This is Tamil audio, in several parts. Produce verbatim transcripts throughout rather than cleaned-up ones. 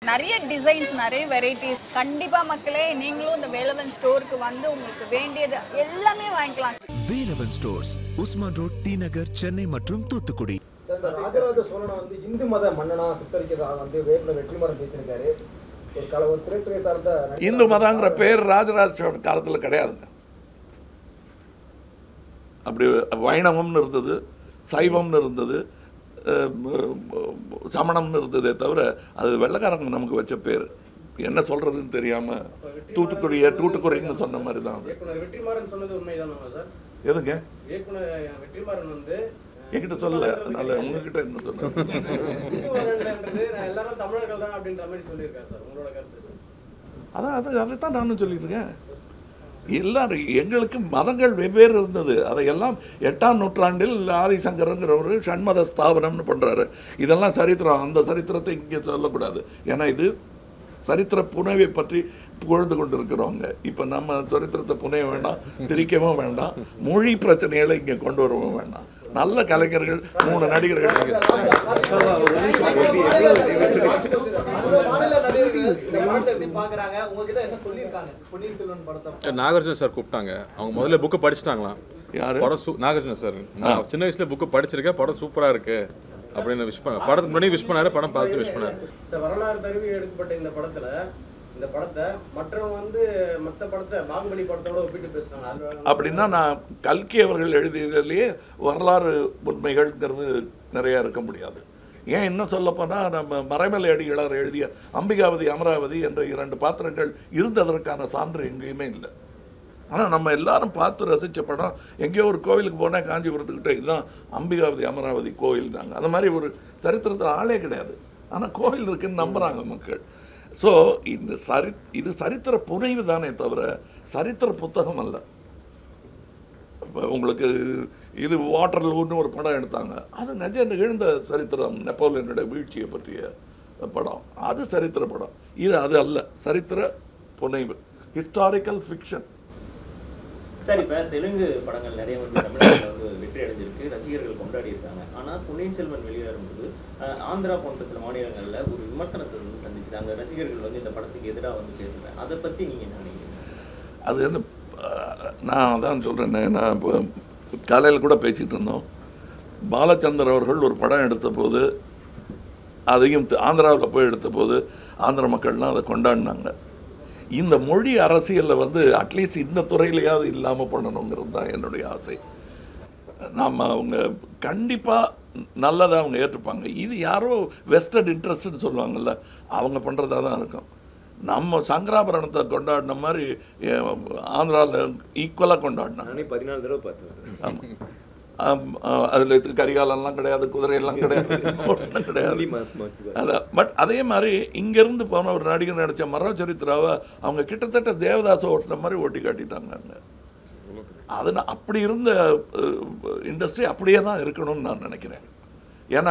நிறைய டிசைன்ஸ் நிறைய வெரைட்டிஸ் கண்டிப்பா மக்களே நீங்களும் இந்த வேலவன் ஸ்டோருக்கு வந்து உங்களுக்கு வேண்டியது எல்லாமே வாங்கிக்கலாம். Velavan stores Usman road T Nagar Chennai மற்றும் தூத்துக்குடி. ராஜராஜ சோழனை வந்து இந்து மத மன்னனா சித்தரிக்கிறதா வந்து வேலுல வெற்றிமாறன் பேசியிருக்காரு. ஒரு கால ஒரு திரைத்துறை சார்ந்த இந்து மதங்கிற பேர் ராஜராஜ சோழன் காலத்தில் கிடையாதுங்க. அப்படி வைணவம்னு இருந்தது, சைவம்னு இருந்தது, சமணம்னு இருந்ததே தவிர அது வெள்ளக்காரங்க நமக்கு வச்ச பேர். என்ன சொல்றதுன்னு தெரியாம தூத்துக்குடிய தூத்துக்குடின்னு சொன்ன மாதிரி தான். வெற்றிமாறன் சொன்னது உண்மைதான் சார்? எதுங்க வெற்றிமாறன் வந்து என்கிட்ட சொல்லல, அதனால உங்ககிட்ட என்ன சொல்ல எல்லாரும் தமிழர்கள் தான் அப்படின்ற மாதிரி சொல்லியிருக்காரு சார். உங்களோட கருத்து? அதான் அது அதைத்தான் நானும் சொல்லிட்டு இருக்கேன். எல்லாரும் எங்களுக்கு மதங்கள் வெவ்வேறு இருந்தது. அதையெல்லாம் எட்டாம் நூற்றாண்டில் ஆதிசங்கரங்கிறவர் ஷண்மத ஸ்தாபனம்னு பண்ணுறாரு. இதெல்லாம் சரித்திரம். அந்த சரித்திரத்தை இங்கே சொல்லக்கூடாது. ஏன்னா இது சரித்திர புனைவை பற்றி புகழ்ந்து கொண்டு இருக்கிறவங்க. இப்போ நம்ம சரித்திரத்தை புனைய வேண்டாம், திரிக்கவும் வேண்டாம், மொழி பிரச்சனைகளை இங்கே கொண்டு வரவும் வேண்டாம். நல்ல கலைஞர்கள், மூணு நடிகர்கள். நாகார்ஜுன சார் கூப்பிட்டாங்க. அவங்க முதல்ல புக்கு படிச்சுட்டாங்களாம். யாரு? படம் நாகார்ஜுன சார். நான் சின்ன வயசுல புக்கு படிச்சிருக்கேன், படம் சூப்பரா இருக்கு அப்படின்னு விஷ் பண்ண படத்துக்கு முன்னாடி விஷ் பண்ணாரு, படம் பார்த்து விஷ் பண்ணாரு. வரலாறு தழுவி எடுக்கப்பட்ட இந்த படத்துல இந்த படத்தை மற்றவங்க வந்து மற்ற படத்தை பாகுபலி படத்தோட ஒப்பிட்டு பேசுறாங்க. அப்படின்னா நான் கல்கி அவர்கள் எழுதியதிலேயே வரலாறு உண்மைகள்ங்கிறது நிறையா இருக்க முடியாது. ஏன் இன்னும் சொல்லப்போனால் நம்ம மறைமலை அடிகளார் எழுதிய அம்பிகாவதி அமராவதி என்ற இரண்டு பாத்திரங்கள் இருந்ததற்கான சான்று எங்கேயுமே இல்லை. ஆனால் நம்ம எல்லாரும் பார்த்து ரசித்த படம். எங்கேயோ ஒரு கோவிலுக்கு போனால் காஞ்சிபுரத்துக்கிட்ட இதுதான் அம்பிகாவதி அமராவதி கோவில் தாங்க. அந்த மாதிரி ஒரு சரித்திரத்தில் ஆளே கிடையாது. ஆனால் கோவில் இருக்குன்னு நம்புகிறாங்க மக்கள். ஸோ இந்த சரி இது சரித்திர புனைவு தானே தவிர சரித்திர புத்தகம் அல்ல. உங்களுக்கு இது வாட்டர்லூன்னு ஒரு படம் எடுத்தாங்க. அது நிஜ நிகழ்ந்த சரித்திரம், நெப்போலியனுடைய வீழ்ச்சியை பற்றிய படம். அது சரித்திர படம். இது அது அல்ல, சரித்திர புனைவு, ஹிஸ்டாரிக்கல் ஃபிக்ஷன். சார், இப்போ தெலுங்கு படங்கள் நிறைய வந்து தமிழ்நாட்டில் வந்து வெற்றி அடைஞ்சிருக்கு, ரசிகர்கள் கொண்டாடி இருக்காங்க. ஆனால் பொன்னியின் செல்வன் வெளியேறும்போது ஆந்திரா போன்ற சில மாநிலங்களில் ஒரு விமர்சனத்தை வந்து சந்திச்சுட்டாங்க. ரசிகர்கள் வந்து இந்த படத்துக்கு எதிராக வந்து பேசுகிறேன். அதை பற்றி நீங்கள் என்ன நினைக்கிறீங்க? அது வந்து நான் அதான் சொல்கிறேன். நான் இப்போ காலையில் கூட பேசிகிட்டு இருந்தோம். பாலச்சந்தர் அவர்கள் ஒரு படம் எடுத்த போது, அதையும் ஆந்திராவில் போய் எடுத்த போது ஆந்திர மக்கள்லாம் அதை கொண்டாடினாங்க. இந்த மொழி அரசியலில் வந்து அட்லீஸ்ட் இந்த துறையிலையாவது இல்லாமல் பண்ணணுங்கிறது தான் என்னுடைய ஆசை. நாம் அவங்க கண்டிப்பாக நல்லதாக அவங்க ஏற்றுப்பாங்க. இது யாரோ வெஸ்டர்ன் இன்ட்ரெஸ்ட்னு சொல்லுவாங்கள்ல, அவங்க பண்ணுறதா தான் இருக்கும். நம்ம சங்கராபரணத்தை கொண்டாடின மாதிரி ஆந்திராவில் ஈக்குவலாக கொண்டாடினாங்க. பதினாலு தடவை பார்த்தேன். ஆமாம், அதில் கரிகாலெல்லாம் கிடையாது, குதிரையெல்லாம் கிடையாது, ஒன்றும் கிடையாது. அதான். பட் அதே மாதிரி இங்கேருந்து போன ஒரு நடிகர் நடித்த மரோ சரித்திராவை அவங்க கிட்டத்தட்ட தேவதாசை ஓட்டின மாதிரி ஓட்டி காட்டிட்டாங்க. அங்கே அது அப்படி இருந்த இண்டஸ்ட்ரி அப்படியே தான் இருக்கணும்னு நான் நினைக்கிறேன். ஏன்னா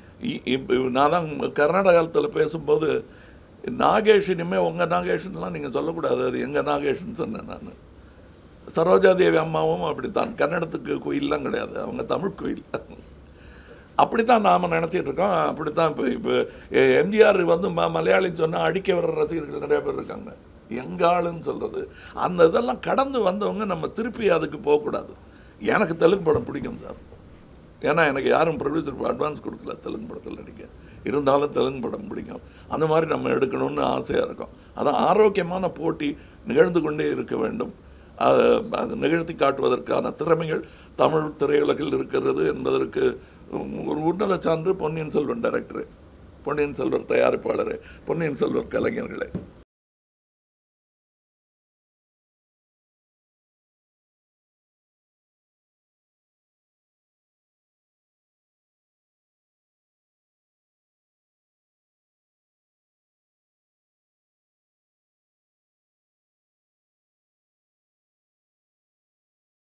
நான் தான் கர்நாடகாலத்தில் பேசும்போது நாகேஷ் இனிமேல் உங்கள் நாகேஷ்லாம் நீங்கள் சொல்லக்கூடாது, அது எங்கள் நாகேஷ்னு சொன்னேன் நான். சரோஜாதேவி அம்மாவும் அப்படித்தான். கன்னடத்துக்கு கோயிலெலாம் கிடையாது, அவங்க தமிழ் கோயில். அப்படித்தான் நாம் நினச்சிட்டு இருக்கோம். அப்படித்தான் இப்போ இப்போ எம்ஜிஆர் வந்து ம மலையாளின்னு சொன்னால் அடிக்க வர்ற ரசிகர்கள் நிறைய பேர் இருக்காங்க. எங்காளுன்னு சொல்கிறது அந்த இதெல்லாம் கடந்து வந்தவங்க நம்ம திருப்பி அதுக்கு போகக்கூடாது. எனக்கு தெலுங்கு படம் பிடிக்கும் சார். ஏன்னா எனக்கு யாரும் ப்ரொடியூசர் அட்வான்ஸ் கொடுக்கல தெலுங்கு படத்தில் நடிக்க. இருந்தாலும் தெலுங்கு படம் பிடிக்கும். அந்த மாதிரி நம்ம எடுக்கணும்னு ஆசையாக இருக்கும். அதான் ஆரோக்கியமான போட்டி நிகழ்ந்து கொண்டே இருக்க வேண்டும். அது அது நிகழ்த்தி காட்டுவதற்கான திறமைகள் தமிழ் திரையுலகில் இருக்கிறது என்பதற்கு ஒரு உன்னத சான்று பொன்னியின் செல்வன் டைரக்டரு, பொன்னியின் செல்வர் தயாரிப்பாளர், பொன்னியின் செல்வர் கலைஞர்களே.